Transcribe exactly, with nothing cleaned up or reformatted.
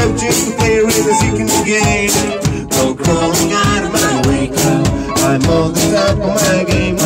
I'm just a player in a seeking game. Go crawling out of my way, I'm on the top of my game.